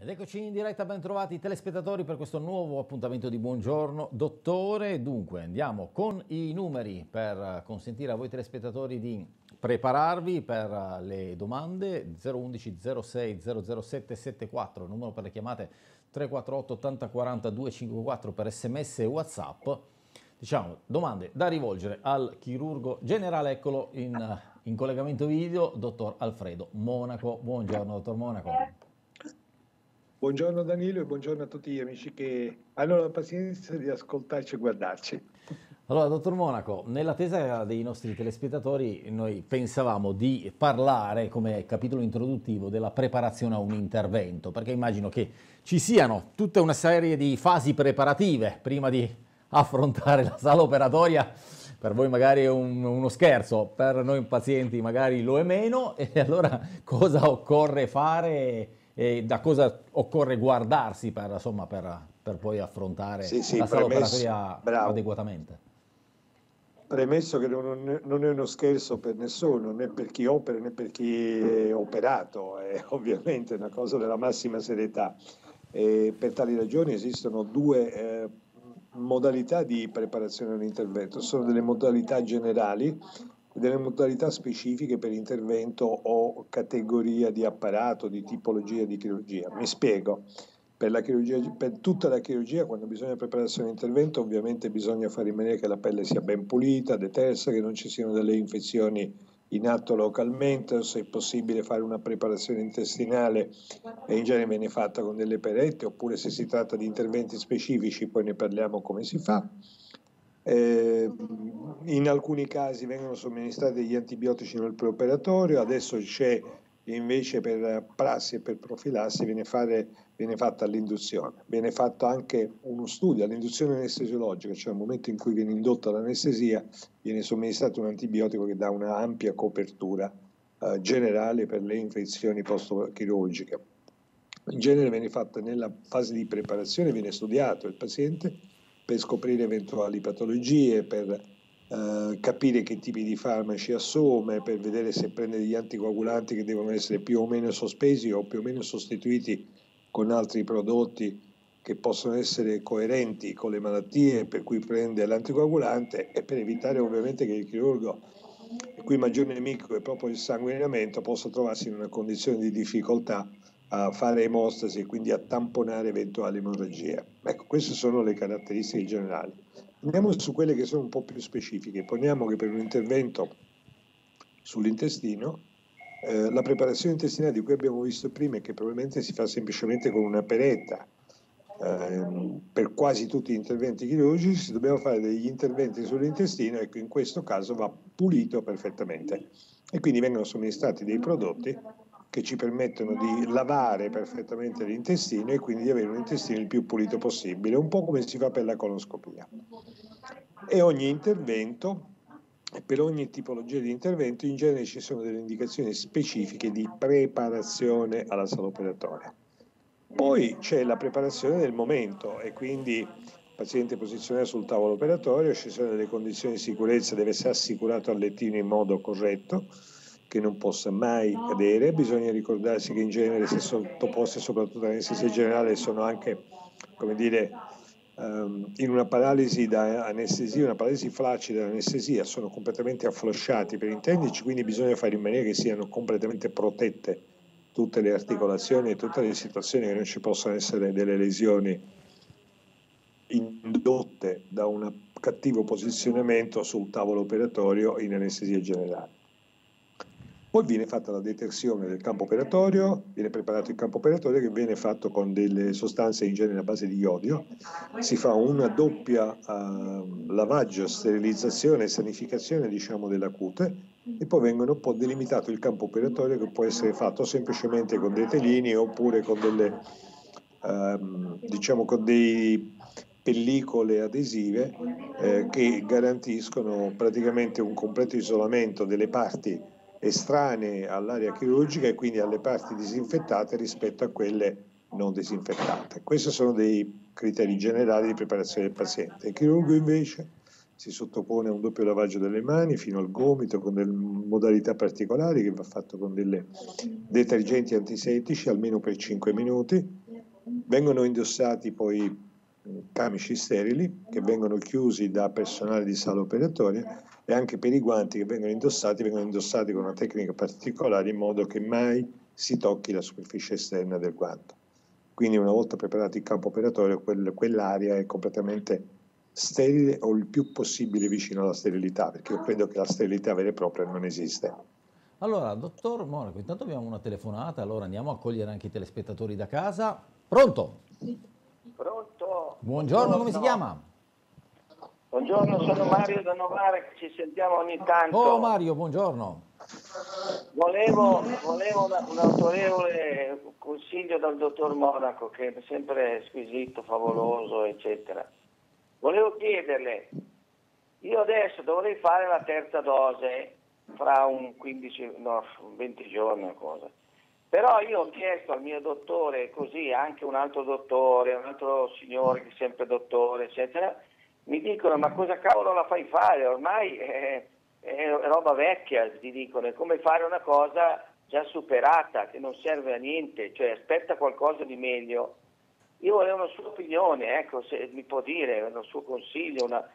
Ed eccoci in diretta, ben trovati telespettatori per questo nuovo appuntamento di Buongiorno Dottore. Dunque andiamo con i numeri per consentire a voi telespettatori di prepararvi per le domande. 011 06 007 74, numero per le chiamate 348 80 40 254 per sms e WhatsApp. Diciamo domande da rivolgere al chirurgo generale, eccolo in collegamento video, dottor Alfredo Monaco. Buongiorno dottor Monaco. Buongiorno Danilo e buongiorno a tutti gli amici che hanno la pazienza di ascoltarci e guardarci. Allora, dottor Monaco, nell'attesa dei nostri telespettatori noi pensavamo di parlare come capitolo introduttivo della preparazione a un intervento, perché immagino che ci siano tutta una serie di fasi preparative prima di affrontare la sala operatoria. Per voi magari è uno scherzo, per noi pazienti magari lo è meno, e allora cosa occorre fare e da cosa occorre guardarsi per poi affrontare la sala operatoria adeguatamente? Premesso che non è uno scherzo per nessuno, né per chi opera né per chi è operato, è ovviamente una cosa della massima serietà. E per tali ragioni esistono due modalità di preparazione all'intervento. Sono delle modalità generali e delle modalità specifiche per intervento o categoria di apparato, di tipologia di chirurgia. Mi spiego. Per tutta la chirurgia, quando bisogna prepararsi un intervento, ovviamente bisogna fare in maniera che la pelle sia ben pulita, detersa, che non ci siano delle infezioni in atto localmente, se è possibile fare una preparazione intestinale, e in genere viene fatta con delle perette, oppure se si tratta di interventi specifici, poi ne parliamo come si fa. In alcuni casi vengono somministrati degli antibiotici nel preoperatorio, adesso c'è invece per prassi e per profilassi viene fatta l'induzione. Viene fatto anche uno studio all'induzione anestesiologica, cioè al momento in cui viene indotta l'anestesia viene somministrato un antibiotico che dà una ampia copertura generale per le infezioni post-chirurgiche. In genere viene fatta nella fase di preparazione, viene studiato il paziente per scoprire eventuali patologie, per capire che tipi di farmaci assume, per vedere se prende degli anticoagulanti che devono essere più o meno sospesi o più o meno sostituiti con altri prodotti che possono essere coerenti con le malattie per cui prende l'anticoagulante, e per evitare ovviamente che il chirurgo, il cui maggior nemico è proprio il sanguinamento, possa trovarsi in una condizione di difficoltà a fare emostasi e quindi a tamponare eventuali emorragie. Ecco, queste sono le caratteristiche generali. Andiamo su quelle che sono un po' più specifiche. Poniamo che per un intervento sull'intestino, la preparazione intestinale di cui abbiamo visto prima, e che probabilmente si fa semplicemente con una peretta, per quasi tutti gli interventi chirurgici, se dobbiamo fare degli interventi sull'intestino, ecco, in questo caso va pulito perfettamente e quindi vengono somministrati dei prodotti che ci permettono di lavare perfettamente l'intestino e quindi di avere un intestino il più pulito possibile, un po' come si fa per la coloscopia. E ogni intervento, per ogni tipologia di intervento, in genere ci sono delle indicazioni specifiche di preparazione alla sala operatoria. Poi c'è la preparazione del momento, e quindi il paziente posizionato sul tavolo operatorio, ci sono delle condizioni di sicurezza, deve essere assicurato al lettino in modo corretto, che non possa mai cadere. Bisogna ricordarsi che in genere, se sottoposti soprattutto all'anestesia generale, sono anche, come dire, in una paralisi da anestesia, una paralisi flaccida dall'anestesia, sono completamente afflosciati per intenderci, quindi bisogna fare in maniera che siano completamente protette tutte le articolazioni e tutte le situazioni, che non ci possano essere delle lesioni indotte da un cattivo posizionamento sul tavolo operatorio in anestesia generale. Poi viene fatta la detersione del campo operatorio, viene preparato il campo operatorio, che viene fatto con delle sostanze in genere a base di iodio, si fa una doppia lavaggio, sterilizzazione e sanificazione, diciamo, della cute, e poi vengono un po' delimitato il campo operatorio, che può essere fatto semplicemente con dei telini oppure con delle, diciamo, con dei pellicole adesive che garantiscono praticamente un completo isolamento delle parti estranee all'area chirurgica e quindi alle parti disinfettate rispetto a quelle non disinfettate. Questi sono dei criteri generali di preparazione del paziente. Il chirurgo invece si sottopone a un doppio lavaggio delle mani fino al gomito con delle modalità particolari, che va fatto con delle detergenti antisettici almeno per 5 minuti, Vengono indossati poi camici sterili che vengono chiusi da personale di sala operatoria, e anche per i guanti che vengono indossati con una tecnica particolare in modo che mai si tocchi la superficie esterna del guanto. Quindi una volta preparato il campo operatorio, quell'area è completamente sterile o il più possibile vicino alla sterilità, perché io credo che la sterilità vera e propria non esiste. Allora, dottor Monaco, intanto abbiamo una telefonata, allora andiamo a cogliere anche i telespettatori da casa. Pronto? Pronto? Buongiorno, come si chiama? Buongiorno, sono Mario da Novara, che ci sentiamo ogni tanto. Oh Mario, buongiorno. Volevo un autorevole consiglio dal dottor Monaco, che è sempre squisito, favoloso, eccetera. Volevo chiederle, io adesso dovrei fare la terza dose fra 20 giorni o cosa. Però io ho chiesto al mio dottore, così anche un altro dottore, un altro signore che è sempre dottore, eccetera, mi dicono: ma cosa cavolo la fai fare? Ormai è roba vecchia, ti dicono, è come fare una cosa già superata, che non serve a niente, cioè aspetta qualcosa di meglio. Io volevo una sua opinione, ecco, se mi può dire, un suo consiglio, non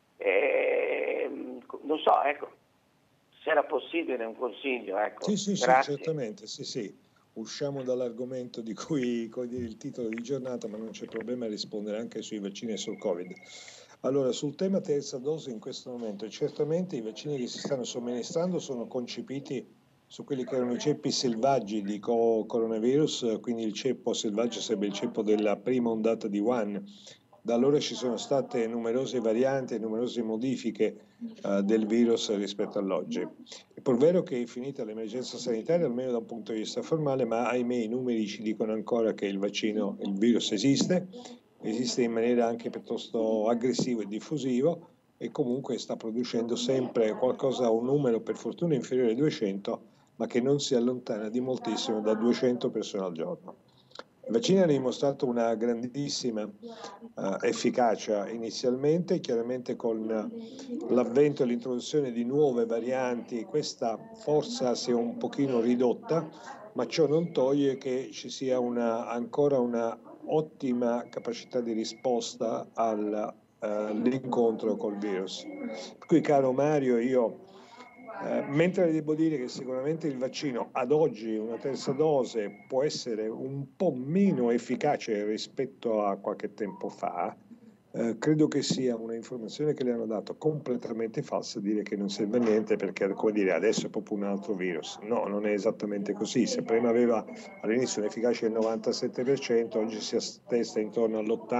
so, ecco, se era possibile un consiglio, ecco. Sì, Grazie. certamente, sì. Usciamo dall'argomento di cui il titolo di giornata, ma non c'è problema a rispondere anche sui vaccini e sul Covid. Allora, sul tema terza dose in questo momento, certamente i vaccini che si stanno somministrando sono concepiti su quelli che erano i ceppi selvaggi di coronavirus, quindi il ceppo selvaggio sarebbe il ceppo della prima ondata di Wuhan. Da allora ci sono state numerose varianti e numerose modifiche del virus rispetto all'oggi. È pur vero che è finita l'emergenza sanitaria, almeno da un punto di vista formale, ma ahimè i numeri ci dicono ancora che il virus esiste in maniera anche piuttosto aggressivo e diffusivo, e comunque sta producendo sempre qualcosa, un numero per fortuna inferiore ai 200, ma che non si allontana di moltissimo da 200 persone al giorno. I vaccini hanno dimostrato una grandissima efficacia inizialmente, chiaramente con l'avvento e l'introduzione di nuove varianti questa forza si è un pochino ridotta, ma ciò non toglie che ci sia ancora una ottima capacità di risposta all'incontro col virus. Per cui, caro Mario, io mentre devo dire che sicuramente il vaccino ad oggi, una terza dose, può essere un po' meno efficace rispetto a qualche tempo fa, credo che sia una informazione che le hanno dato completamente falsa dire che non serve a niente perché, come dire, adesso è proprio un altro virus. No, non è esattamente così. Se prima aveva all'inizio un'efficacia del 97%, oggi si attesta intorno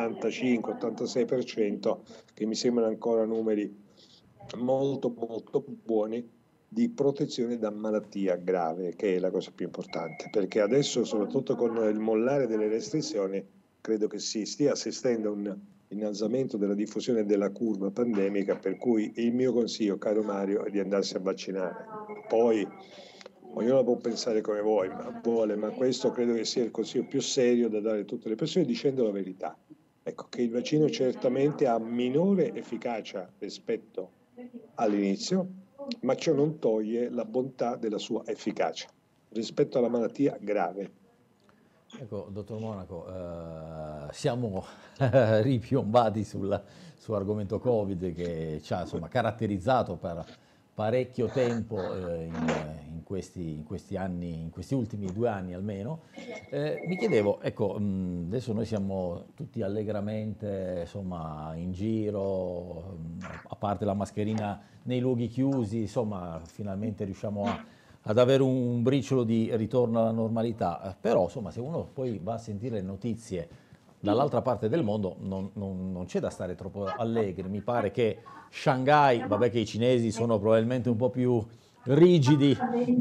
all'85-86%, che mi sembrano ancora numeri molto molto buoni di protezione da malattia grave, che è la cosa più importante, perché adesso, soprattutto con il mollare delle restrizioni, credo che si stia assistendo a un innalzamento della diffusione della curva pandemica, per cui il mio consiglio, caro Mario, è di andarsi a vaccinare. Poi ognuno può pensare come vuole, ma questo credo che sia il consiglio più serio da dare a tutte le persone, dicendo la verità. Ecco, che il vaccino certamente ha minore efficacia rispetto all'inizio, ma ciò non toglie la bontà della sua efficacia rispetto alla malattia grave. Ecco, dottor Monaco, siamo ripiombati sull'argomento Covid, che ci ha insomma caratterizzato per parecchio tempo in questi anni, in questi ultimi 2 anni almeno. Mi chiedevo, ecco, adesso noi siamo tutti allegramente insomma in giro, a parte la mascherina nei luoghi chiusi, insomma finalmente riusciamo ad avere un briciolo di ritorno alla normalità, però insomma se uno poi va a sentire le notizie dall'altra parte del mondo non c'è da stare troppo allegri. Mi pare che Shanghai, vabbè che i cinesi sono probabilmente un po' più rigidi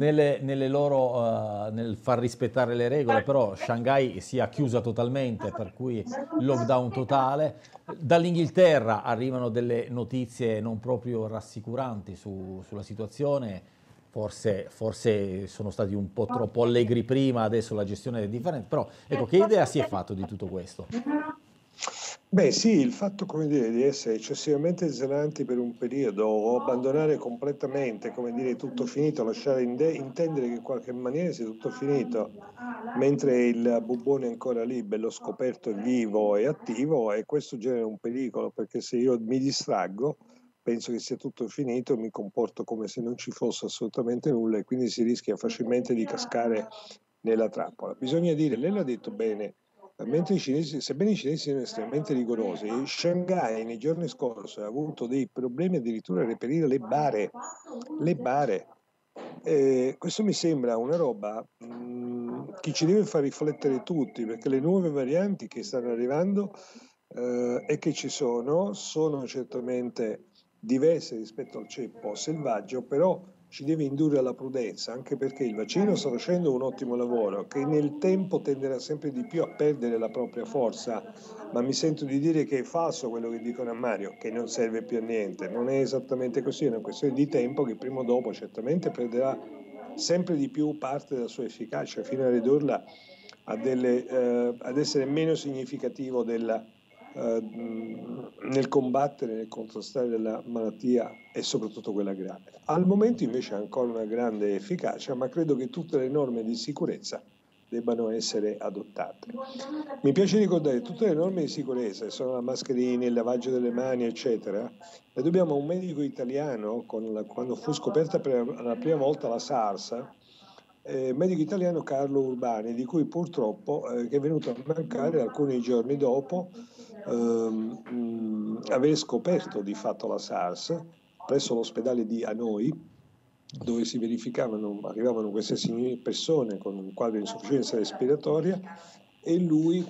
nel far rispettare le regole, però Shanghai sia chiusa totalmente, per cui lockdown totale. Dall'Inghilterra arrivano delle notizie non proprio rassicuranti sulla situazione. Forse sono stati un po' troppo allegri prima, adesso la gestione è differente, però ecco, che idea si è fatto di tutto questo? Beh sì, il fatto, come dire, di essere eccessivamente zelanti per un periodo o abbandonare completamente, come dire, tutto finito, lasciare intendere che in qualche maniera sia tutto finito, mentre il bubbone è ancora lì, bello scoperto e vivo e attivo, e questo genera un pericolo, perché se io mi distraggo, penso che sia tutto finito, mi comporto come se non ci fosse assolutamente nulla e quindi si rischia facilmente di cascare nella trappola. Bisogna dire, lei l'ha detto bene. Mentre i cinesi, sebbene i cinesi siano estremamente rigorosi, Shanghai nei giorni scorsi ha avuto dei problemi addirittura a reperire le bare. Le bare. Questo mi sembra una roba che ci deve far riflettere tutti, perché le nuove varianti che stanno arrivando e che ci sono certamente diverse rispetto al ceppo selvaggio, però ci deve indurre alla prudenza, anche perché il vaccino sta facendo un ottimo lavoro, che nel tempo tenderà sempre di più a perdere la propria forza, ma mi sento di dire che è falso quello che dicono a Mario, che non serve più a niente. Non è esattamente così, è una questione di tempo che prima o dopo certamente perderà sempre di più parte della sua efficacia, fino a ridurla ad essere meno significativo nel combattere, nel contrastare la malattia e soprattutto quella grave. Al momento invece ha ancora una grande efficacia, ma credo che tutte le norme di sicurezza debbano essere adottate. Mi piace ricordare che tutte le norme di sicurezza, che sono la mascherina, il lavaggio delle mani, eccetera, le dobbiamo a un medico italiano, quando fu scoperta per la prima volta la SARS, medico italiano Carlo Urbani, di cui purtroppo che è venuto a mancare alcuni giorni dopo aver scoperto di fatto la SARS presso l'ospedale di Hanoi, dove si arrivavano queste persone con un quadro di insufficienza respiratoria, e lui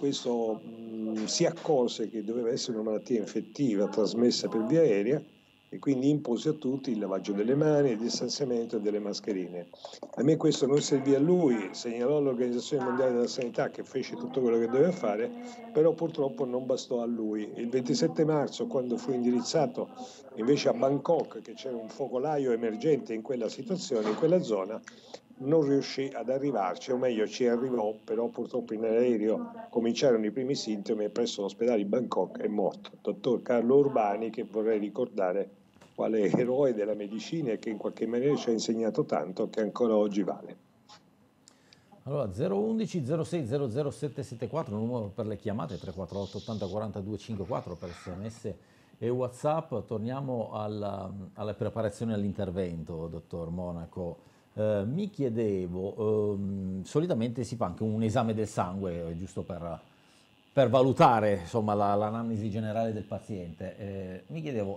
si accorse che doveva essere una malattia infettiva trasmessa per via aerea e quindi impose a tutti il lavaggio delle mani, il distanziamento e delle mascherine. A me questo non servì a lui, segnalò all'Organizzazione Mondiale della Sanità che fece tutto quello che doveva fare, però purtroppo non bastò a lui. Il 27 marzo, quando fu indirizzato invece a Bangkok, che c'era un focolaio emergente in quella situazione, in quella zona, non riuscì ad arrivarci, o meglio ci arrivò, però purtroppo in aereo cominciarono i primi sintomi e presso l'ospedale di Bangkok è morto. Dottor Carlo Urbani, che vorrei ricordare quale eroe della medicina e che in qualche maniera ci ha insegnato tanto, che ancora oggi vale. Allora 011 06 00 774, numero per le chiamate, 348 80 40 254 per sms e WhatsApp. Torniamo alla preparazione all'intervento, dottor Monaco. Mi chiedevo, solitamente si fa anche un esame del sangue, giusto per valutare insomma, l'anamnesi generale del paziente. Mi chiedevo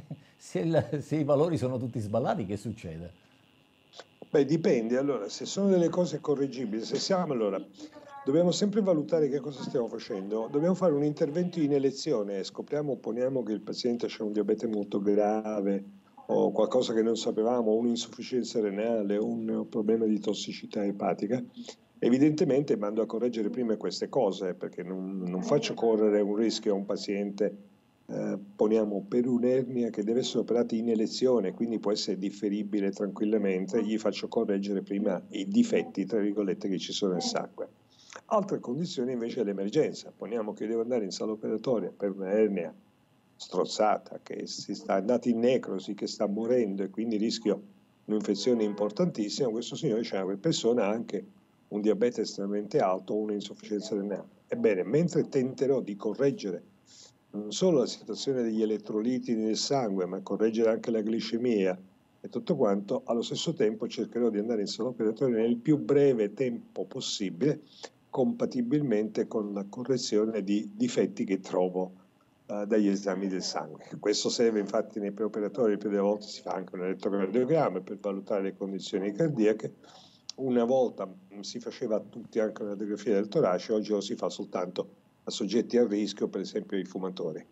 se i valori sono tutti sballati, che succede? Beh, dipende. Allora, se sono delle cose correggibili, allora, dobbiamo sempre valutare che cosa stiamo facendo. Dobbiamo fare un intervento in elezione, poniamo che il paziente ha un diabete molto grave o qualcosa che non sapevamo, un'insufficienza renale, un problema di tossicità epatica. Evidentemente mando a correggere prima queste cose, perché non faccio correre un rischio a un paziente, poniamo per un'ernia che deve essere operata in elezione, quindi può essere differibile tranquillamente, gli faccio correggere prima i difetti, tra virgolette, che ci sono nel sangue. Altra condizione invece è l'emergenza, poniamo che devo andare in sala operatoria per una ernia strozzata, che si sta andata in necrosi, che sta morendo e quindi rischio un'infezione importantissima, questo signore c'è una persona anche un diabete estremamente alto o un'insufficienza renale. Ebbene, mentre tenterò di correggere non solo la situazione degli elettroliti nel sangue, ma correggere anche la glicemia e tutto quanto, allo stesso tempo cercherò di andare in sala operatoria nel più breve tempo possibile, compatibilmente con la correzione di difetti che trovo dagli esami del sangue. Questo serve infatti nei preoperatori, il più delle volte si fa anche un elettrocardiogramma per valutare le condizioni cardiache. Una volta si faceva a tutti anche una radiografia del torace, oggi lo si fa soltanto a soggetti a rischio, per esempio i fumatori,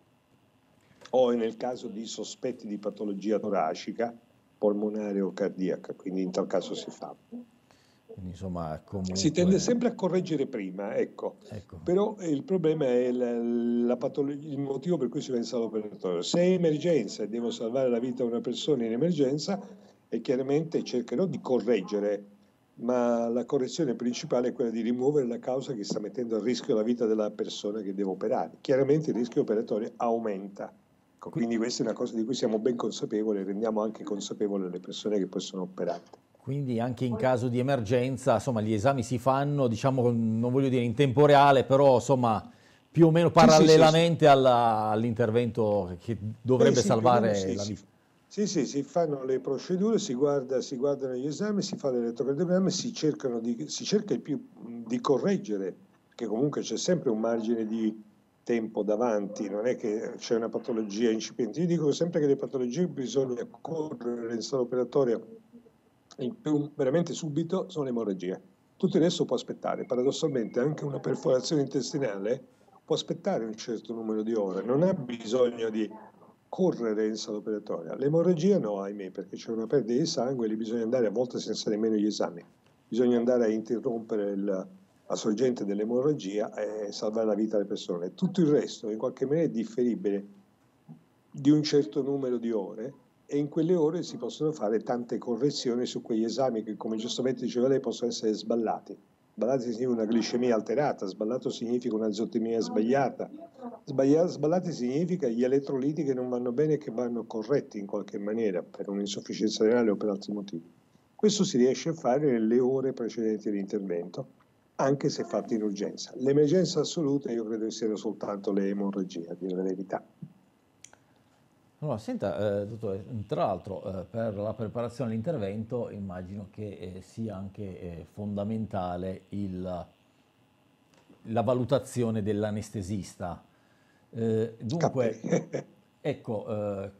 o nel caso di sospetti di patologia toracica, polmonare o cardiaca, quindi in tal caso si fa. Quindi insomma comunque... Si tende sempre a correggere prima, ecco. Però il problema è il motivo per cui si va in sala operatoria. Se è emergenza e devo salvare la vita a una persona in emergenza, e chiaramente cercherò di correggere ma la correzione principale è quella di rimuovere la causa che sta mettendo a rischio la vita della persona che devo operare. Chiaramente il rischio operatorio aumenta, quindi questa è una cosa di cui siamo ben consapevoli e rendiamo anche consapevoli le persone che poi sono operate. Quindi anche in caso di emergenza, insomma, gli esami si fanno, diciamo, non voglio dire in tempo reale, però insomma, più o meno parallelamente all'intervento che dovrebbe salvare la vita. Sì, si fanno le procedure, si guardano gli esami, si fa l'elettrocardiogramma, si cerca di correggere, perché comunque c'è sempre un margine di tempo davanti, non è che c'è una patologia incipiente. Io dico sempre che le patologie bisogna correre in sala operatoria veramente subito sono l'emorragia. Tutto il resto può aspettare. Paradossalmente anche una perforazione intestinale può aspettare un certo numero di ore, non ha bisogno di correre in sala operatoria. L'emorragia no, ahimè, perché c'è una perdita di sangue e lì bisogna andare a volte senza nemmeno gli esami. Bisogna andare a interrompere la sorgente dell'emorragia e salvare la vita delle persone. Tutto il resto in qualche maniera è differibile di un certo numero di ore e in quelle ore si possono fare tante correzioni su quegli esami che, come giustamente diceva lei, possono essere sballati. Sballati significa una glicemia alterata, sballato significa un'azotemia sbagliata, sballati significa gli elettroliti che non vanno bene e che vanno corretti in qualche maniera per un'insufficienza renale o per altri motivi. Questo si riesce a fare nelle ore precedenti all'intervento, anche se fatto in urgenza. L'emergenza assoluta io credo che siano soltanto le emorragie, a dire la verità. Allora, senta, dottore, tra l'altro per la preparazione all'intervento immagino che sia anche fondamentale la valutazione dell'anestesista. Dunque, ecco,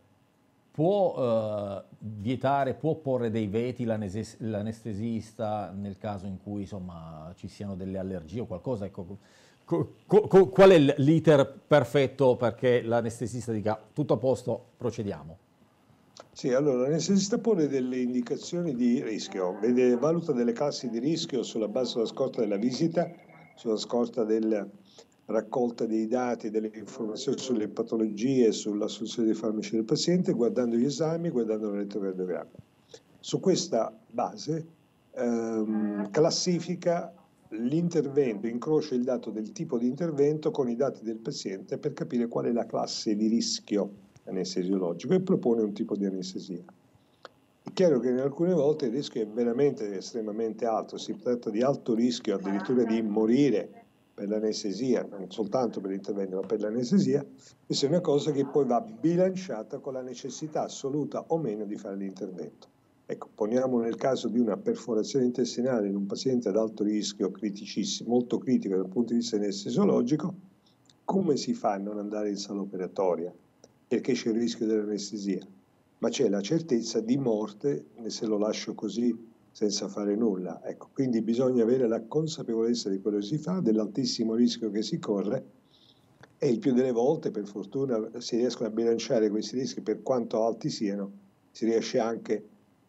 può vietare, può porre dei veti l'anestesista nel caso in cui insomma ci siano delle allergie o qualcosa? Ecco, qual è l'iter perfetto perché l'anestesista dica tutto a posto, procediamo? Sì, allora l'anestesista pone delle indicazioni di rischio, valuta delle classi di rischio sulla base della scorta della visita, sulla scorta della raccolta dei dati, delle informazioni sulle patologie, sull'assunzione dei farmaci del paziente, guardando gli esami, guardando l'elettrocardiogramma. Su questa base classifica l'intervento, incrocia il dato del tipo di intervento con i dati del paziente per capire qual è la classe di rischio anestesiologico e propone un tipo di anestesia. È chiaro che in alcune volte il rischio è veramente estremamente alto, si tratta di alto rischio addirittura di morire per l'anestesia, non soltanto per l'intervento ma per l'anestesia. Questa è una cosa che poi va bilanciata con la necessità assoluta o meno di fare l'intervento. Ecco, poniamo nel caso di una perforazione intestinale in un paziente ad alto rischio, criticissimo, molto critico dal punto di vista anestesiologico, come si fa a non andare in sala operatoria? Perché c'è il rischio dell'anestesia, ma c'è la certezza di morte se lo lascio così senza fare nulla. Ecco, quindi bisogna avere la consapevolezza di quello che si fa, dell'altissimo rischio che si corre e il più delle volte, per fortuna, si riescono a bilanciare questi rischi per quanto alti siano, si riesce anche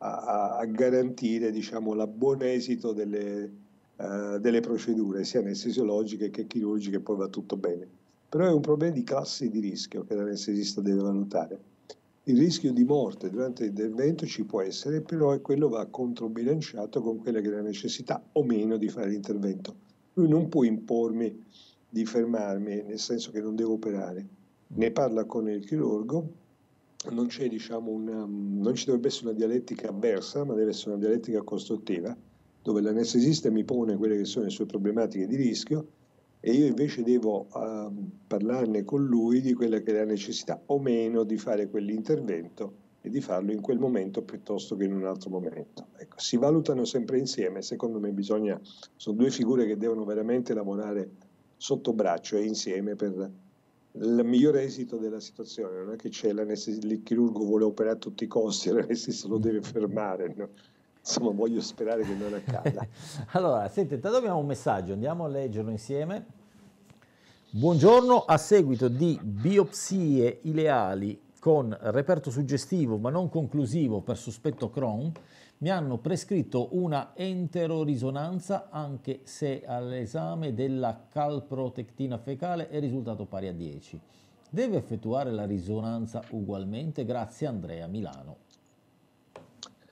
a garantire, diciamo, la buon esito delle procedure, sia anestesiologiche che chirurgiche, poi va tutto bene. Però è un problema di classi di rischio che l'anestesista deve valutare. Il rischio di morte durante l'intervento ci può essere, però quello va controbilanciato con quella che è la necessità o meno di fare l'intervento. Lui non può impormi di fermarmi, nel senso che non devo operare. Ne parla con il chirurgo, non c'è, diciamo, non ci dovrebbe essere una dialettica avversa, ma deve essere una dialettica costruttiva, dove l'anestesista mi pone quelle che sono le sue problematiche di rischio e io invece devo parlarne con lui di quella che è la necessità o meno di fare quell'intervento e di farlo in quel momento piuttosto che in un altro momento. Ecco, si valutano sempre insieme, secondo me sono due figure che devono veramente lavorare sotto braccio e insieme per il migliore esito della situazione. Non è che c'è il chirurgo vuole operare a tutti i costi e l'anestesista lo deve fermare, no? Insomma, voglio sperare che non accada. Allora, senti, intanto abbiamo un messaggio, andiamo a leggerlo insieme. Buongiorno, a seguito di biopsie ileali con reperto suggestivo ma non conclusivo per sospetto Crohn, mi hanno prescritto una enterorisonanza anche se all'esame della calprotectina fecale è risultato pari a 10. Deve effettuare la risonanza ugualmente? Grazie Andrea, Milano.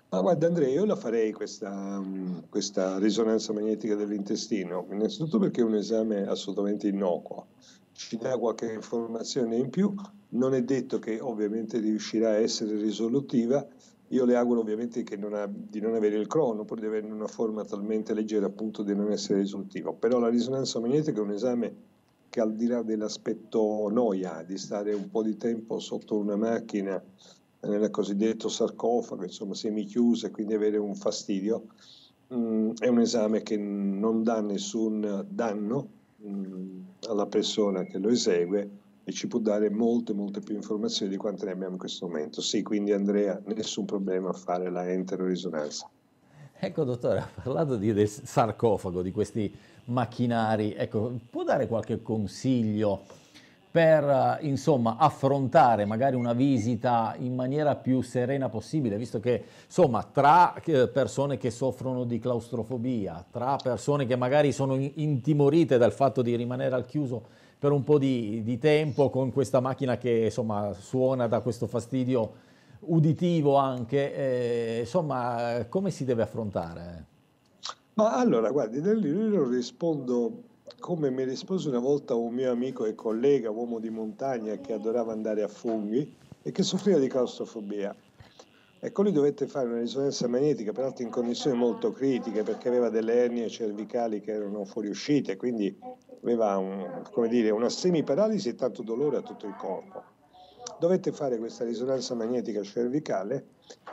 Ma guarda Andrea, io la farei questa risonanza magnetica dell'intestino, innanzitutto perché è un esame assolutamente innocuo, ci dà qualche informazione in più, non è detto che ovviamente riuscirà a essere risolutiva, io le auguro ovviamente di non avere il Crohn, oppure di avere una forma talmente leggera appunto di non essere risolutivo, però la risonanza magnetica è un esame che al di là dell'aspetto noia, di stare un po' di tempo sotto una macchina, nel cosiddetto sarcofago, insomma semichiuso e quindi avere un fastidio, è un esame che non dà nessun danno alla persona che lo esegue e ci può dare molte più informazioni di quante ne abbiamo in questo momento. Sì, quindi Andrea, nessun problema a fare la enterorisonanza. Ecco, dottore, ha parlato del sarcofago, di questi macchinari. Ecco, può dare qualche consiglio per, insomma, affrontare magari una visita in maniera più serena possibile, visto che, insomma, tra persone che soffrono di claustrofobia, tra persone che magari sono intimorite dal fatto di rimanere al chiuso per un po' di tempo con questa macchina che, insomma, suona da questo fastidio uditivo anche, insomma, come si deve affrontare? Ma allora, guardi, io rispondo come mi rispose una volta un mio amico e collega, uomo di montagna che adorava andare a funghi e che soffriva di claustrofobia. Ecco, lui dovette fare una risonanza magnetica, peraltro in condizioni molto critiche, perché aveva delle ernie cervicali che erano fuoriuscite, quindi aveva come dire, una semiparalisi e tanto dolore a tutto il corpo. Dovette fare questa risonanza magnetica cervicale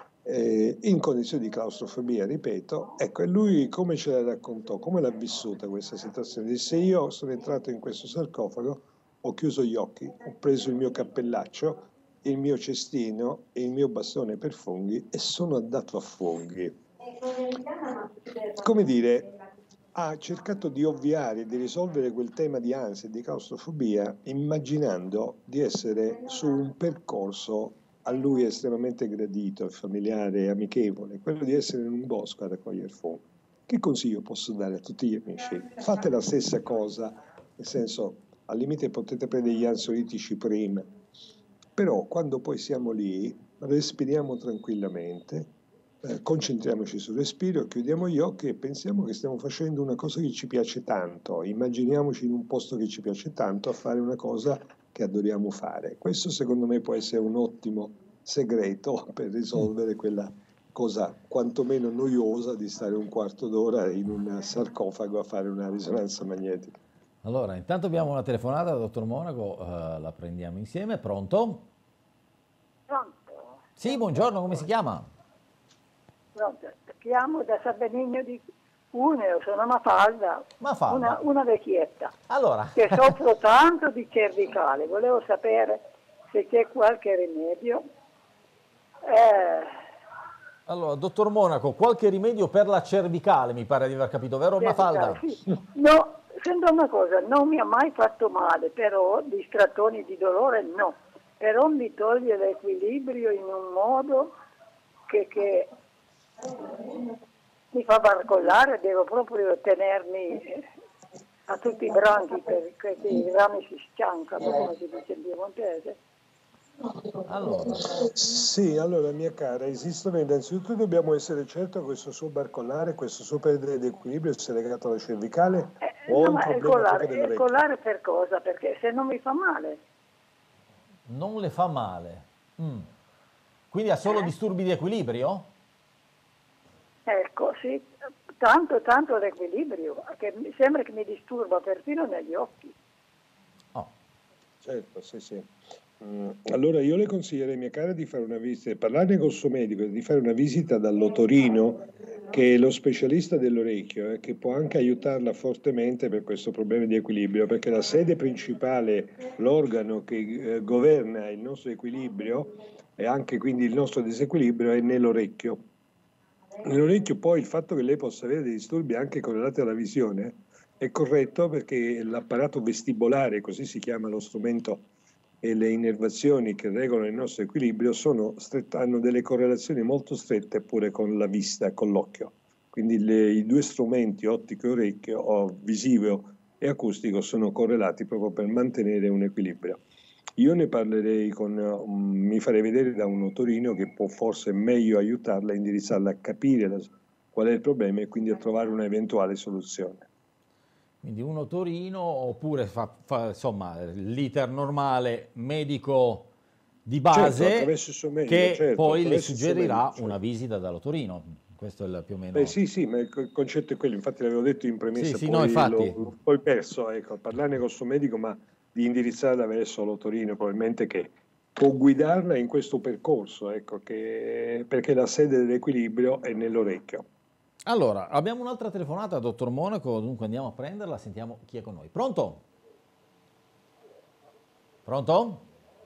in condizioni di claustrofobia, ripeto. Ecco, e lui come ce la raccontò, come l'ha vissuta questa situazione? Disse: io sono entrato in questo sarcofago, ho chiuso gli occhi, ho preso il mio cappellaccio, il mio cestino e il mio bastone per funghi e sono andato a funghi. Come dire, ha cercato di ovviare, di risolvere quel tema di ansia e di claustrofobia immaginando di essere su un percorso a lui estremamente gradito, familiare e amichevole, quello di essere in un bosco a raccogliere funghi. Che consiglio posso dare a tutti gli amici? Fate la stessa cosa, nel senso, al limite potete prendere gli ansiolitici prima, però quando poi siamo lì, respiriamo tranquillamente, concentriamoci sul respiro, chiudiamo gli occhi e pensiamo che stiamo facendo una cosa che ci piace tanto, immaginiamoci in un posto che ci piace tanto a fare una cosa che adoriamo fare. Questo secondo me può essere un ottimo segreto per risolvere quella cosa quantomeno noiosa di stare un quarto d'ora in un sarcofago a fare una risonanza magnetica. Allora, intanto abbiamo una telefonata, dottor Monaco, la prendiamo insieme, pronto? Pronto? Sì, buongiorno, come si chiama? Pronto? Chiamo da San Benigno di Cuneo, sono Mafalda, Mafalda. una vecchietta, Allora, che soffro tanto di cervicale. Volevo sapere se c'è qualche rimedio. allora, dottor Monaco, qualche rimedio per la cervicale, mi pare di aver capito, vero Mafalda? Sì. No, sento una cosa, non mi ha mai fatto male, però di strattoni di dolore no, però mi toglie l'equilibrio in un modo che mi fa barcollare, devo proprio tenermi a tutti i branchi perché i rami si sciancano, come si dice in piemontese. Allora, Sì, allora mia cara, esistono innanzitutto dobbiamo essere certi che questo suo barcollare, questo suo perdere di equilibrio sia legato alla cervicale o No, un ma problema proprio il dell'orecchio. collare per cosa? Perché se non mi fa male. non le fa male. Quindi ha solo disturbi di equilibrio? Ecco, sì, tanto l'equilibrio, che mi sembra che mi disturba perfino negli occhi. Oh, Certo, sì, sì. Allora io le consiglierei, mia cara, di fare una visita, parlarne col suo medico, di fare una visita dall'otorino, che è lo specialista dell'orecchio, che può anche aiutarla fortemente per questo problema di equilibrio, perché la sede principale, l'organo che governa il nostro equilibrio e anche quindi il nostro disequilibrio è nell'orecchio. Nell'orecchio poi il fatto che lei possa avere dei disturbi anche correlati alla visione è corretto perché l'apparato vestibolare, così si chiama lo strumento, e le innervazioni che regolano il nostro equilibrio hanno delle correlazioni molto strette pure con la vista, con l'occhio. Quindi i due strumenti, ottico e orecchio, o visivo e acustico, sono correlati proprio per mantenere un equilibrio. io ne parlerei mi farei vedere da un otorino che può forse meglio aiutarla, indirizzarla a capire qual è il problema e quindi a trovare un'eventuale soluzione. Quindi un otorino oppure insomma l'iter normale medico di base, certo, attraverso il suo medico, che certo, poi le attraverso il suo suggerirà medico, certo. una visita dall'otorino. Questo è più o meno... Beh, sì, ma il concetto è quello, infatti l'avevo detto in premessa, Sì, poi no, infatti. l'ho poi perso, ecco, parlarne col suo medico, ma di indirizzarla verso l'otorino, probabilmente che può guidarla in questo percorso, ecco, perché la sede dell'equilibrio è nell'orecchio. Allora, abbiamo un'altra telefonata, dottor Monaco, dunque andiamo a prenderla, sentiamo chi è con noi. Pronto? Pronto?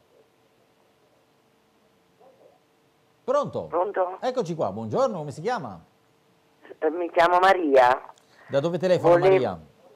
Pronto? Pronto? Eccoci qua, buongiorno, come si chiama? Mi chiamo Maria. Da dove telefona Maria?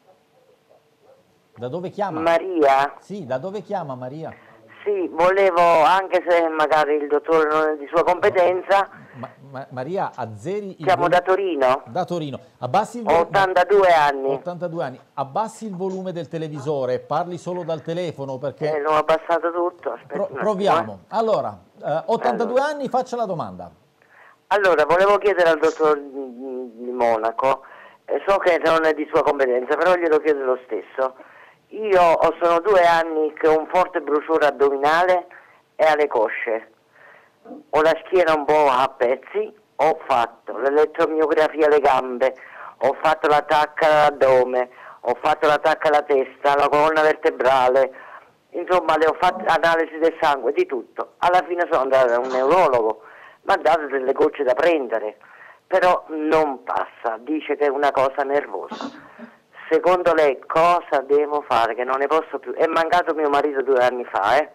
Da dove chiama? Maria? Sì, da dove chiama Maria? Sì, volevo, anche se magari il dottore non è di sua competenza... Maria, azzeri il Chiamo da Torino. Da Torino. Abbassi il Ho 82 anni. 82 anni. Abbassi il volume del televisore, parli solo dal telefono perché... L'ho abbassato tutto. Aspetta proviamo. Allora, 82 anni, faccia la domanda. Allora, volevo chiedere al dottor di Monaco, so che non è di sua competenza, però glielo chiedo lo stesso. Io sono 2 anni che ho un forte bruciore addominale e alle cosce. Ho la schiena un po' a pezzi, ho fatto l'elettromiografia alle gambe, ho fatto la tacca all'addome, ho fatto la tacca alla testa, la colonna vertebrale, insomma le ho fatte analisi del sangue, di tutto. Alla fine sono andata da un neurologo, mi ha dato delle gocce da prendere, però non passa, dice che è una cosa nervosa. Secondo lei cosa devo fare? Che non ne posso più. È mancato mio marito 2 anni fa,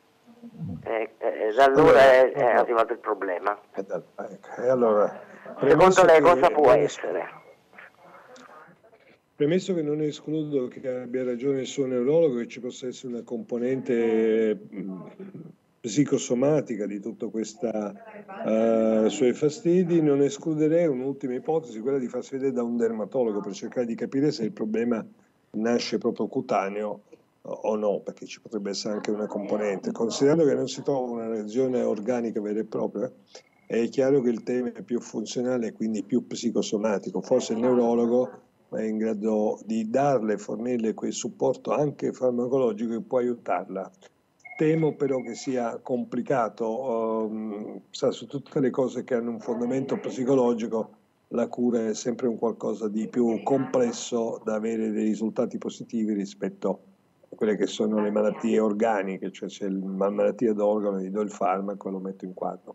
da allora è arrivato il problema. Allora, secondo lei cosa può essere? Premesso che non escludo che abbia ragione il suo neurologo, che ci possa essere una componente psicosomatica di tutta questa suoi fastidi, non escluderei un'ultima ipotesi, quella di farsi vedere da un dermatologo per cercare di capire se il problema nasce proprio cutaneo o no, perché ci potrebbe essere anche una componente. Considerando che non si trova una lesione organica vera e propria, è chiaro che il tema è più funzionale e quindi più psicosomatico. Forse il neurologo è in grado di darle, fornirle quel supporto anche farmacologico che può aiutarla. Temo però che sia complicato, su tutte le cose che hanno un fondamento psicologico la cura è sempre un qualcosa di più complesso da avere dei risultati positivi rispetto a quelle che sono le malattie organiche, cioè se la malattia d'organo gli do il farmaco e lo metto in quadro.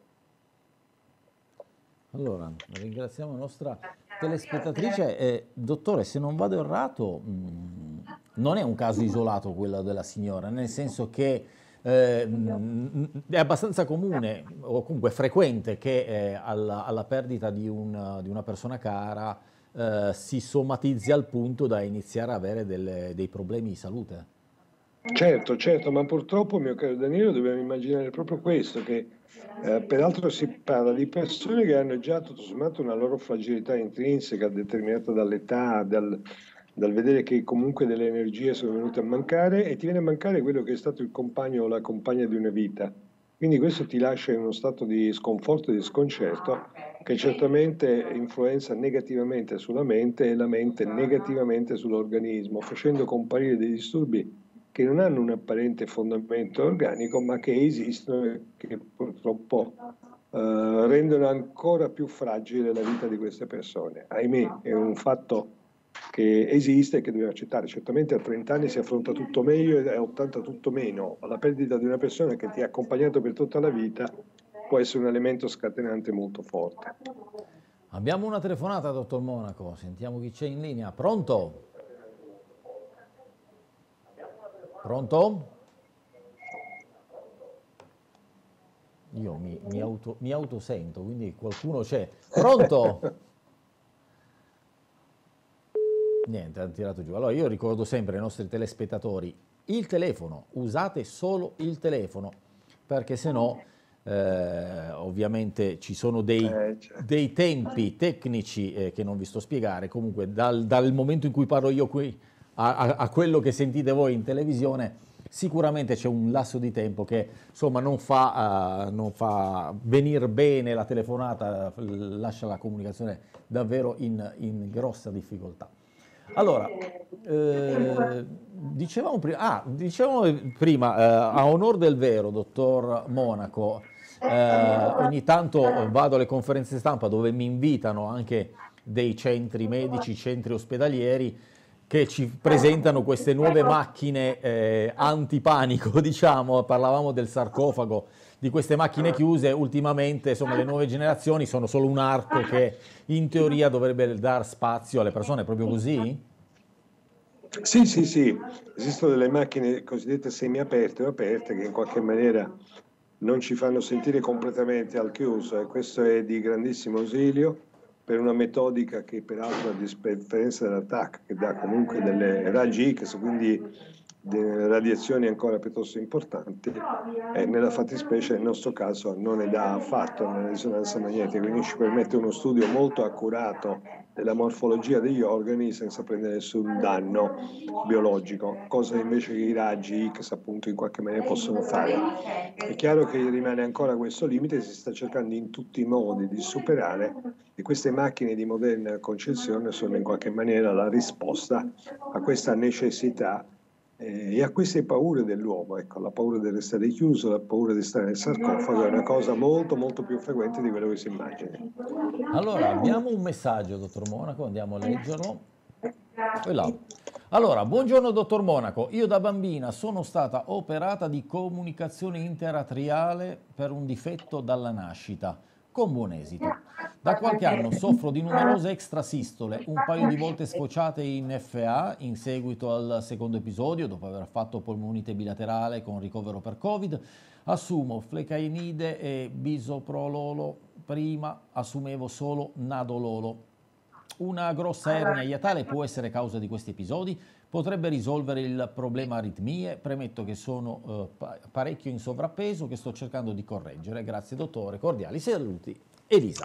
Allora, ringraziamo la nostra telespettatrice. Dottore, se non vado errato, non è un caso isolato quello della signora, nel senso che è abbastanza comune o comunque frequente che alla perdita di una persona cara si somatizzi al punto da iniziare a avere dei problemi di salute. Certo, ma purtroppo, mio caro Danilo, dobbiamo immaginare proprio questo, che peraltro si parla di persone che hanno già tutto sommato una loro fragilità intrinseca determinata dall'età, dal vedere che comunque delle energie sono venute a mancare e ti viene a mancare quello che è stato il compagno o la compagna di una vita. Quindi questo ti lascia in uno stato di sconforto e di sconcerto che certamente influenza negativamente sulla mente e la mente negativamente sull'organismo, facendo comparire dei disturbi che non hanno un apparente fondamento organico, ma che esistono e che purtroppo rendono ancora più fragile la vita di queste persone. Ahimè, è un fatto che esiste e che dobbiamo accettare. Certamente a 30 anni si affronta tutto meglio e a 80 tutto meno. La perdita di una persona che ti ha accompagnato per tutta la vita può essere un elemento scatenante molto forte. Abbiamo una telefonata, dottor Monaco, sentiamo chi c'è in linea. Pronto? Pronto? Io mi autosento, quindi qualcuno c'è. Pronto? Niente, hanno tirato giù. Allora io ricordo sempre ai nostri telespettatori, il telefono, usate solo il telefono, perché sennò ovviamente ci sono dei tempi tecnici che non vi sto a spiegare. Comunque dal momento in cui parlo io qui a quello che sentite voi in televisione sicuramente c'è un lasso di tempo che insomma non fa venire bene la telefonata, lascia la comunicazione davvero in grossa difficoltà. Allora, dicevamo prima, a onor del vero, dottor Monaco, ogni tanto vado alle conferenze stampa dove mi invitano anche dei centri medici, centri ospedalieri, che ci presentano queste nuove macchine antipanico, diciamo. Parlavamo del sarcofago, di queste macchine chiuse. Ultimamente, insomma, le nuove generazioni sono solo un arco che in teoria dovrebbe dar spazio alle persone, proprio così? Sì, sì, sì, esistono delle macchine cosiddette semiaperte o aperte che in qualche maniera non ci fanno sentire completamente al chiuso, e questo è di grandissimo ausilio per una metodica che peraltro, a differenza dell'attacco, che dà comunque delle raggi X, quindi delle radiazioni ancora piuttosto importanti, e nella fattispecie nel nostro caso non ne dà affatto nella risonanza magnetica, quindi ci permette uno studio molto accurato della morfologia degli organi senza prendere nessun danno biologico, cosa invece che i raggi X appunto in qualche maniera possono fare. È chiaro che rimane ancora questo limite, si sta cercando in tutti i modi di superare, e queste macchine di moderna concezione sono in qualche maniera la risposta a questa necessità e a queste paure dell'uomo. Ecco, la paura di restare chiuso, la paura di stare nel sarcofago è una cosa molto molto più frequente di quello che si immagina. Allora, abbiamo un messaggio, dottor Monaco, andiamo a leggerlo. Allora, buongiorno dottor Monaco, io da bambina sono stata operata di comunicazione interatriale per un difetto dalla nascita, con buon esito. Da qualche anno soffro di numerose extrasistole, un paio di volte sfociate in FA in seguito al secondo episodio, dopo aver fatto polmonite bilaterale con ricovero per Covid. Assumo flecainide e bisoprololo, prima assumevo solo nadololo. Una grossa ernia iatale può essere causa di questi episodi? Potrebbe risolvere il problema aritmie? Premetto che sono parecchio in sovrappeso che sto cercando di correggere. Grazie dottore, cordiali saluti. Elisa.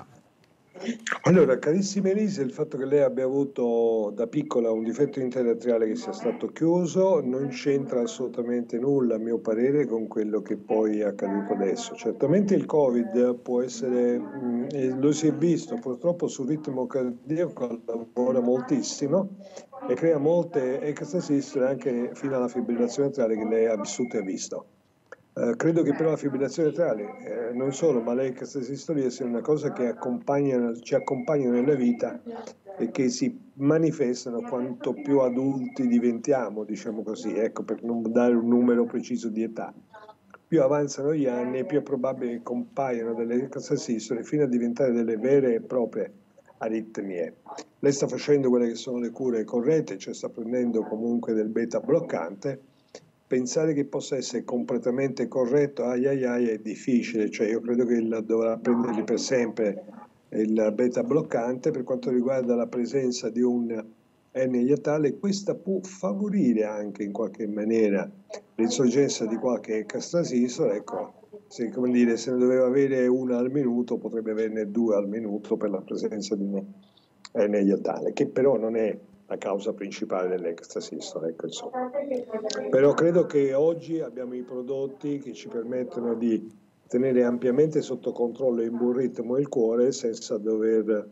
Allora, carissima Elisa, il fatto che lei abbia avuto da piccola un difetto interatriale che sia stato chiuso non c'entra assolutamente nulla, a mio parere, con quello che poi è accaduto adesso. Certamente il Covid può essere, lo si è visto, purtroppo sul ritmo cardiaco lavora moltissimo e crea molte extrasistole anche fino alla fibrillazione atriale che lei ha vissuto e ha visto. Credo che però la fibrillazione atriale, non solo, ma le extrasistolie sia una cosa che ci accompagnano nella vita e che si manifestano quanto più adulti diventiamo, diciamo così, ecco, per non dare un numero preciso di età. Più avanzano gli anni, più è probabile che compaiano delle extrasistole fino a diventare delle vere e proprie aritmie. Lei sta facendo quelle che sono le cure corrette, cioè sta prendendo comunque del beta bloccante. Pensare che possa essere completamente corretto è difficile, cioè io credo che dovrà prenderli per sempre il beta bloccante. Per quanto riguarda la presenza di un ernia iatale, questa può favorire anche in qualche maniera l'insorgenza di qualche extrasistola. Ecco, se ne doveva avere una al minuto, potrebbe averne 2 al minuto per la presenza di un ernia iatale, che però non è la causa principale dell'extrasistola, ecco, insomma. Però credo che oggi abbiamo i prodotti che ci permettono di tenere ampiamente sotto controllo in buon ritmo il cuore senza dover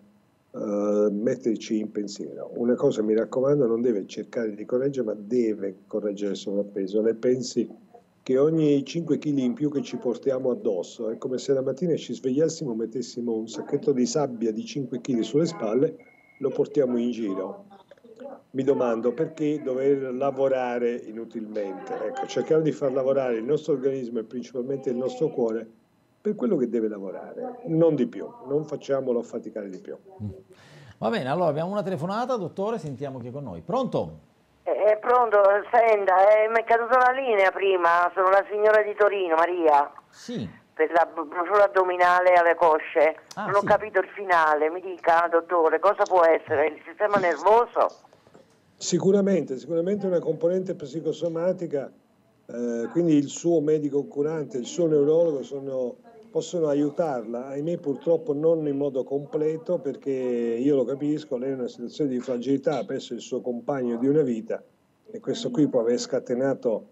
metterci in pensiero. Una cosa, mi raccomando, non deve cercare di correggere, ma deve correggere il sovrappeso. Lei pensi che ogni 5 kg in più che ci portiamo addosso è come se la mattina ci svegliassimo, mettessimo un sacchetto di sabbia di 5 kg sulle spalle, lo portiamo in giro. Mi domando perché dover lavorare inutilmente. Ecco, cerchiamo di far lavorare il nostro organismo e principalmente il nostro cuore per quello che deve lavorare, non di più, non facciamolo affaticare di più. Va bene, allora abbiamo una telefonata, dottore, sentiamo chi è con noi. Pronto? Pronto, senta, mi è caduta la linea prima, sono la signora di Torino, Maria. Sì. Per la bruciore addominale alle cosce, non ho sì. capito il finale, mi dica dottore, cosa può essere? Il sistema nervoso? Sicuramente una componente psicosomatica, quindi il suo medico curante, il suo neurologo possono aiutarla, ahimè purtroppo non in modo completo, perché io lo capisco, lei è in una situazione di fragilità, ha perso il suo compagno di una vita e questo qui può aver scatenato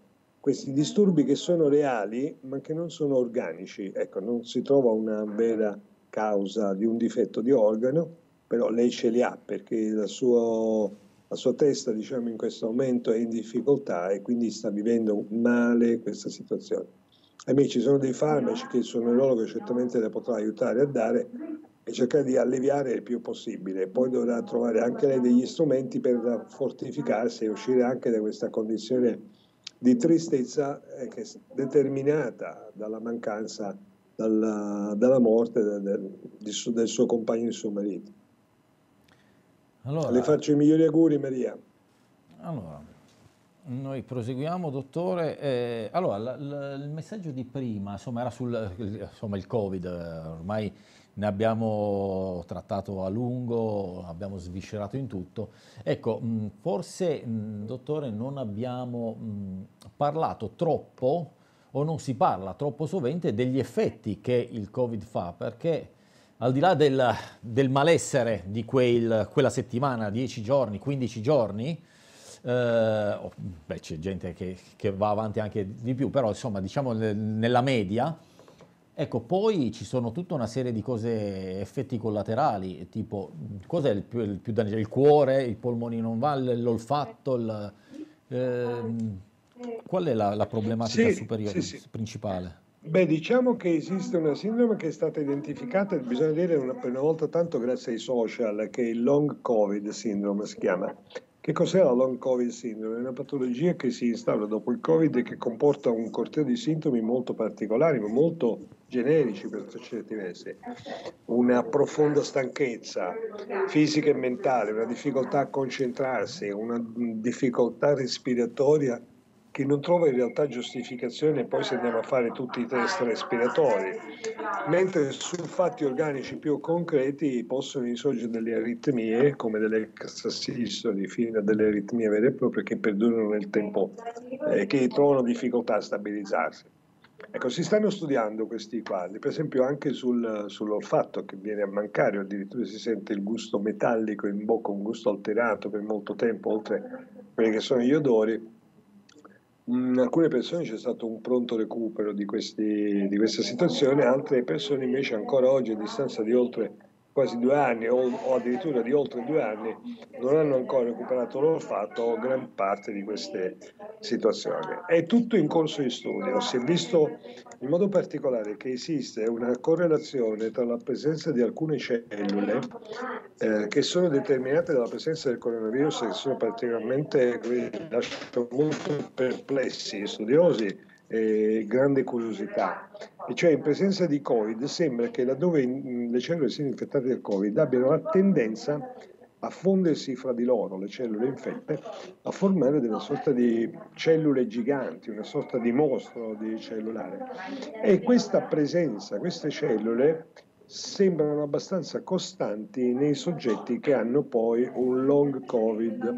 questi disturbi che sono reali ma che non sono organici. Ecco, non si trova una vera causa di un difetto di organo, però lei ce li ha perché la sua testa, diciamo, in questo momento è in difficoltà e quindi sta vivendo male questa situazione. Ahimè, ci sono dei farmaci che il suo neurologo certamente le potrà aiutare a dare e cercare di alleviare il più possibile. Poi dovrà trovare anche lei degli strumenti per fortificarsi e uscire anche da questa condizione di tristezza che è determinata dalla mancanza, dalla morte del suo compagno, il suo marito. Allora, le faccio i migliori auguri, Maria. Allora, noi proseguiamo, dottore. Allora, il messaggio di prima, insomma, era il Covid. Ormai ne abbiamo trattato a lungo, abbiamo sviscerato in tutto. Ecco, forse, dottore, non abbiamo parlato troppo, o non si parla troppo sovente, degli effetti che il Covid fa, perché al di là del malessere di quella settimana, 10 giorni, 15 giorni, c'è gente che va avanti anche di più, però insomma diciamo nella media, ecco, poi ci sono tutta una serie di cose, effetti collaterali, tipo cos'è il più dangeroso? Il cuore, i polmoni non va, l'olfatto, qual è la problematica superiore, principale? Beh, diciamo che esiste una sindrome che è stata identificata, bisogna dire per una volta tanto grazie ai social, che è il long covid syndrome si chiama. Che cos'è la long covid syndrome? È una patologia che si instaura dopo il covid e che comporta un corteo di sintomi molto particolari, ma molto generici per certi versi. Una profonda stanchezza fisica e mentale, una difficoltà a concentrarsi, una difficoltà respiratoria che non trova in realtà giustificazione poi se andiamo a fare tutti i test respiratori, mentre su fatti organici più concreti possono insorgere delle aritmie, come delle extrasistoli, fino a delle aritmie vere e proprie che perdurano nel tempo, che trovano difficoltà a stabilizzarsi. Ecco, si stanno studiando questi quadri, per esempio anche sull'olfatto che viene a mancare, o addirittura si sente il gusto metallico in bocca, un gusto alterato per molto tempo, oltre a quelli che sono gli odori. In alcune persone c'è stato un pronto recupero di questa situazione, altre persone invece ancora oggi, a distanza di oltre quasi 2 anni o addirittura di oltre 2 anni, non hanno ancora recuperato l'olfatto o gran parte di queste situazioni. È tutto in corso di studio. Si è visto in modo particolare che esiste una correlazione tra la presenza di alcune cellule che sono determinate dalla presenza del coronavirus e che sono particolarmente, lasciano molto perplessi gli studiosi e grande curiosità. E cioè in presenza di Covid sembra che laddove le cellule siano infettate del Covid abbiano la tendenza a fondersi fra di loro, le cellule infette, a formare delle sorta di cellule giganti, una sorta di mostro di cellulare. E questa presenza, queste cellule sembrano abbastanza costanti nei soggetti che hanno poi un long Covid.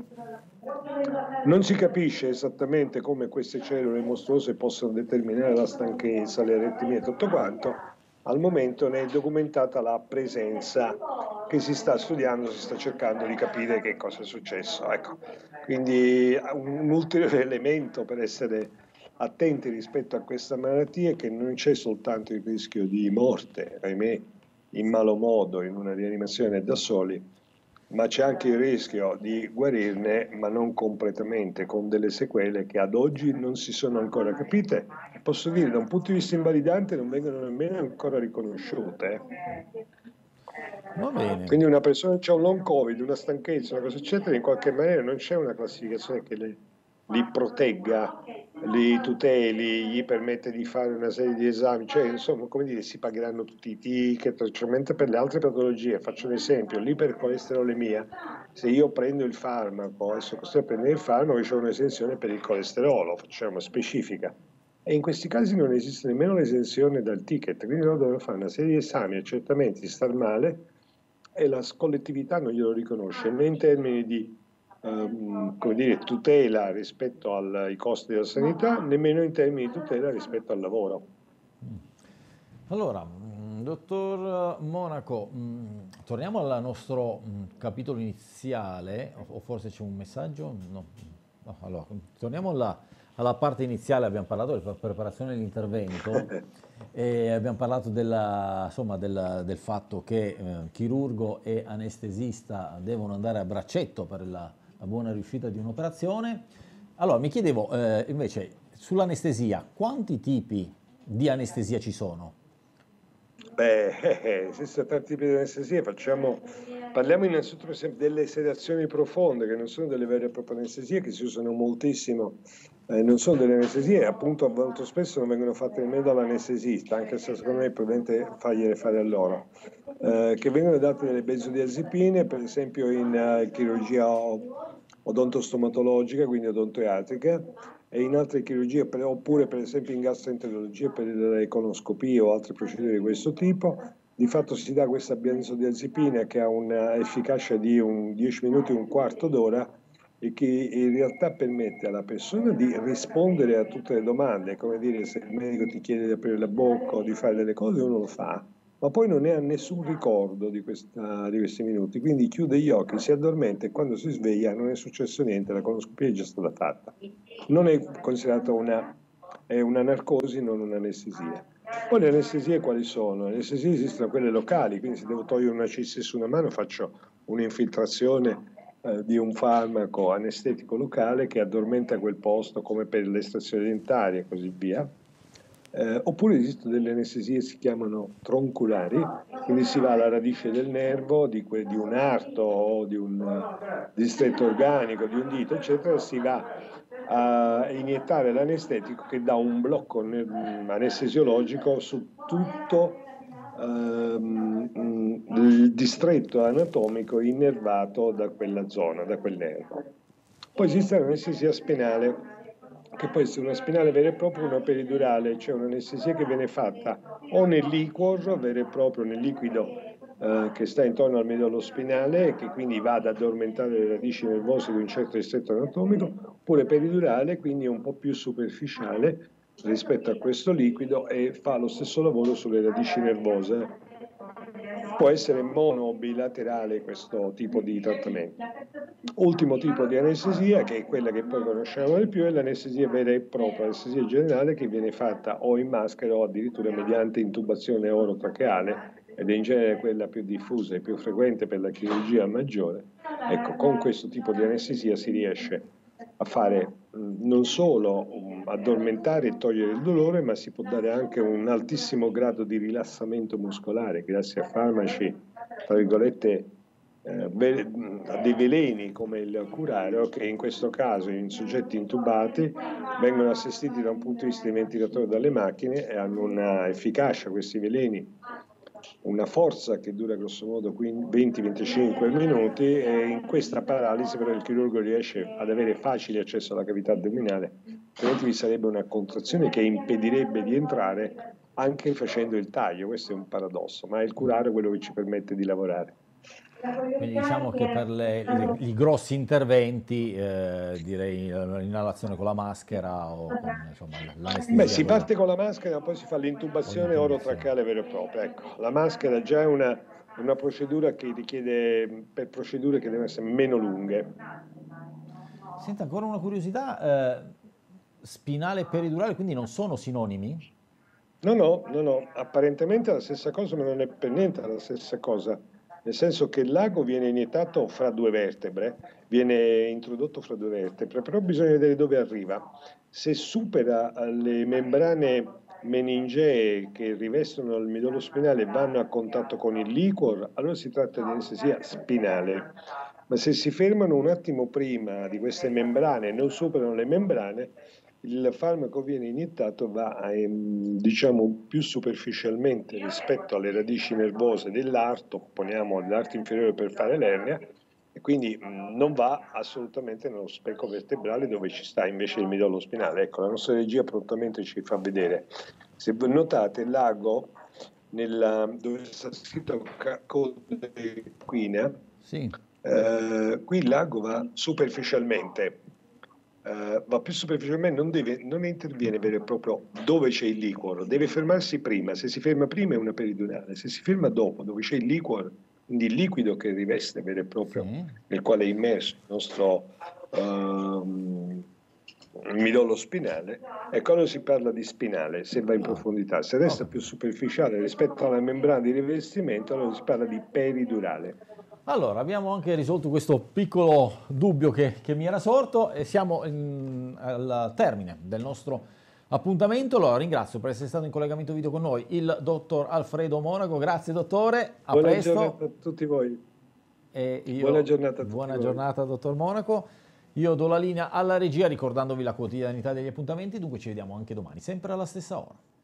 Non si capisce esattamente come queste cellule mostruose possano determinare la stanchezza, le aritmie e tutto quanto. Al momento ne è documentata la presenza che si sta studiando, si sta cercando di capire che cosa è successo. Ecco, quindi un ulteriore elemento per essere attenti rispetto a questa malattia è che non c'è soltanto il rischio di morte, ahimè, in malo modo, in una rianimazione da soli, ma c'è anche il rischio di guarirne, ma non completamente, con delle sequele che ad oggi non si sono ancora capite. Posso dire, da un punto di vista invalidante non vengono nemmeno ancora riconosciute. Va bene. Quindi una persona che ha un long covid, una stanchezza, una cosa eccetera, in qualche maniera non c'è una classificazione che li protegga, li tuteli, gli permette di fare una serie di esami, cioè insomma, come dire, si pagheranno tutti i ticket, specialmente per le altre patologie. Faccio un esempio, l'ipercolesterolemia, se io prendo il farmaco e sono costretto a prendere il farmaco, c'è un'esenzione per il colesterolo, facciamo specifica. E in questi casi non esiste nemmeno l'esenzione dal ticket, quindi loro devono fare una serie di esami, accertamenti, star male, e la collettività non glielo riconosce, né in termini di come dire, tutela rispetto ai costi della sanità, nemmeno in termini di tutela rispetto al lavoro. Allora, dottor Monaco, torniamo al nostro capitolo iniziale, o forse c'è un messaggio? No. Allora, torniamo alla parte iniziale abbiamo parlato della preparazione dell'intervento e abbiamo parlato del fatto che chirurgo e anestesista devono andare a braccetto per la buona riuscita di un'operazione. Allora, mi chiedevo invece sull'anestesia, quanti tipi di anestesia ci sono? Esistono tanti tipi di anestesia, parliamo innanzitutto per esempio delle sedazioni profonde, che non sono delle vere e proprie anestesie, che si usano moltissimo, non sono delle anestesie, appunto molto spesso non vengono fatte nemmeno dall'anestesista, anche se secondo me è prudente fargliele fare a loro, che vengono date delle benzodiazepine, per esempio in chirurgia odontostomatologica, quindi odontoiatrica, e in altre chirurgie, oppure per esempio in gastroenterologia per le colonoscopie o altre procedure di questo tipo. Di fatto si dà questa benzodiazepina che ha un'efficacia di 10 minuti, un quarto d'ora, e che in realtà permette alla persona di rispondere a tutte le domande, come dire, se il medico ti chiede di aprire la bocca o di fare delle cose, uno lo fa, ma poi non ne ha nessun ricordo di questi minuti, quindi chiude gli occhi, si addormenta e quando si sveglia non è successo niente, la colonoscopia è già stata fatta. Non è considerata è una narcosi, non un'anestesia. Poi le anestesie quali sono? Le anestesie esistono quelle locali, quindi se devo togliere una cissi su una mano faccio un'infiltrazione di un farmaco anestetico locale che addormenta quel posto, come per l'estrazione dentaria e così via. Oppure esistono delle anestesie che si chiamano tronculari, quindi si va alla radice del nervo, di un arto o di un distretto organico, di un dito, eccetera, si va a iniettare l'anestetico che dà un blocco anestesiologico su tutto il distretto anatomico innervato da quella zona, da quel nervo. Poi esiste l'anestesia spinale, che può essere una spinale vera e propria o una peridurale, cioè un'anestesia che viene fatta o nel liquor vero e proprio, nel liquido che sta intorno al midollo spinale e che quindi va ad addormentare le radici nervose di un certo distretto anatomico, oppure peridurale, quindi un po' più superficiale rispetto a questo liquido e fa lo stesso lavoro sulle radici nervose. Può essere mono o bilaterale questo tipo di trattamento. Ultimo tipo di anestesia, che è quella che poi conosciamo di più, è l'anestesia vera e propria, l'anestesia generale che viene fatta o in maschera o addirittura mediante intubazione orotracheale, ed è in genere quella più diffusa e più frequente per la chirurgia maggiore. Ecco, con questo tipo di anestesia si riesce a fare non solo addormentare e togliere il dolore, ma si può dare anche un altissimo grado di rilassamento muscolare grazie a farmaci, tra virgolette, dei veleni come il curare, che in questo caso in soggetti intubati vengono assistiti da un punto di vista di ventilatore dalle macchine e hanno una efficacia, questi veleni, una forza che dura grosso modo 20-25 minuti, e in questa paralisi però il chirurgo riesce ad avere facile accesso alla cavità addominale, altrimenti vi sarebbe una contrazione che impedirebbe di entrare anche facendo il taglio. Questo è un paradosso, ma è il curare quello che ci permette di lavorare. Quindi diciamo che per i grossi interventi, direi l'inalazione con la maschera o con l'anestesia. Si parte con la maschera, poi si fa l'intubazione orotracheale vera e propria. Ecco, la maschera già è una procedura che richiede, per procedure che devono essere meno lunghe. Senta, ancora una curiosità, spinale e peridurale quindi non sono sinonimi? No, apparentemente è la stessa cosa, ma non è per niente la stessa cosa. Nel senso che l'ago viene iniettato fra due vertebre, viene introdotto fra due vertebre, però bisogna vedere dove arriva. Se supera le membrane meningee che rivestono il midollo spinale e vanno a contatto con il liquor, allora si tratta di anestesia spinale. Ma se si fermano un attimo prima di queste membrane e non superano le membrane, il farmaco viene iniettato, va diciamo più superficialmente rispetto alle radici nervose dell'arto, poniamo l'arto inferiore per fare l'ernia, e quindi non va assolutamente nello specco vertebrale dove ci sta invece il midollo spinale. Ecco, la nostra regia prontamente ci fa vedere. Se notate l'ago dove sta scritto coda equina, sì. Qui l'ago va superficialmente. Va più superficialmente, non interviene vero e proprio dove c'è il liquor, deve fermarsi prima. Se si ferma prima è una peridurale, se si ferma dopo, dove c'è il liquor, quindi il liquido che riveste vero e proprio, nel quale è immerso il nostro midollo spinale, e quando si parla di spinale, se va in profondità, se resta più superficiale rispetto alla membrana di rivestimento, allora si parla di peridurale. Allora, abbiamo anche risolto questo piccolo dubbio che mi era sorto e siamo al termine del nostro appuntamento. Allora, ringrazio per essere stato in collegamento video con noi il dottor Alfredo Monaco. Grazie dottore, a Buona presto. giornata a tutti voi. Buona giornata a tutti buona voi. giornata, dottor Monaco. Io do la linea alla regia ricordandovi la quotidianità degli appuntamenti, dunque ci vediamo anche domani, sempre alla stessa ora.